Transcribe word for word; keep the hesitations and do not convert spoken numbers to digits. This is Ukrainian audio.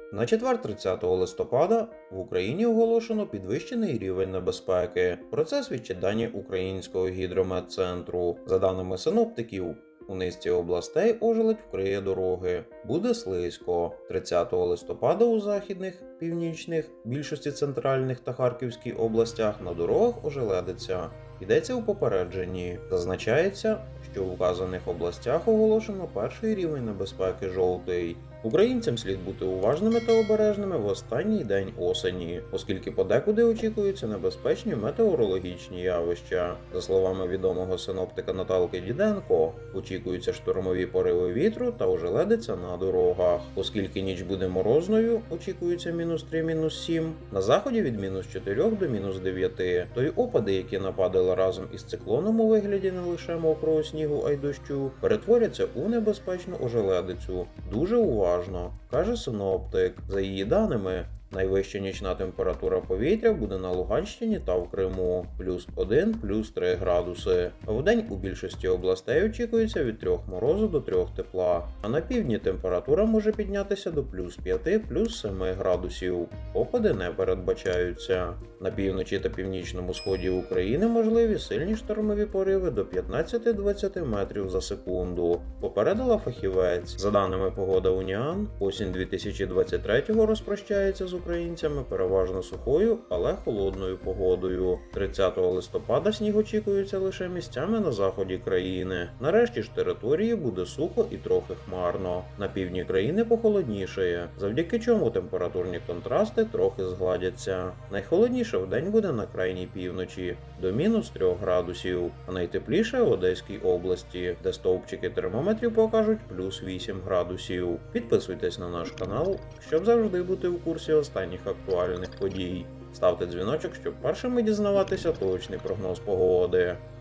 На четвер тридцятого листопада в Україні оголошено підвищений рівень небезпеки. Про це свідчать дані Українського гідрометцентру. За даними синоптиків, у низці областей ожеледь вкриє дороги. Буде слизько. тридцятого листопада у західних, північних, більшості центральних та Харківській областях на дорогах ожеледиться. Йдеться у попередженні. Зазначається, що в вказаних областях оголошено перший рівень небезпеки жовтий. Українцям слід бути уважними та обережними в останній день осені, оскільки подекуди очікуються небезпечні метеорологічні явища. За словами відомого синоптика Наталки Діденко, очікуються штормові пориви вітру та ожеледиця на дорогах. Оскільки ніч буде морозною, очікується мінус три - мінус сім, на заході від мінус чотири до мінус дев'ять. То й опади, які нападали разом із циклоном у вигляді не лише мокрого снігу, а й дощу, перетворяться у небезпечну ожеледицю. Дуже уважно, каже синоптик. За її даними, найвища нічна температура повітря буде на Луганщині та в Криму – плюс один, плюс три градуси. Вдень у більшості областей очікується від трьох морозу до трьох тепла, а на півдні температура може піднятися до плюс п'яти, плюс семи градусів. Опади не передбачаються. На півночі та північному сході України можливі сильні штормові пориви до п'ятнадцяти - двадцяти метрів за секунду, попередила фахівець. За даними Погода Уніан, осінь дві тисячі двадцять третього розпрощається з українцями переважно сухою, але холодною погодою. тридцятого листопада сніг очікується лише місцями на заході країни. Нарешті ж території буде сухо і трохи хмарно. На півдні країни похолоднішає, завдяки чому температурні контрасти трохи згладяться. Найхолодніше вдень буде на крайній півночі – до мінус трьох градусів, а найтепліше в Одеській області, де стовпчики термометрів покажуть плюс вісім градусів. Підписуйтесь на наш канал, щоб завжди бути в курсі останніх актуальних подій. Ставте дзвіночок, щоб першими дізнаватися точний прогноз погоди.